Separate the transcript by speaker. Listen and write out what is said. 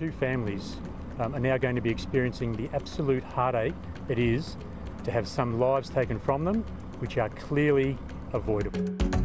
Speaker 1: two families are now going to be experiencing the absolute heartache it is to have some lives taken from them, which are clearly avoidable.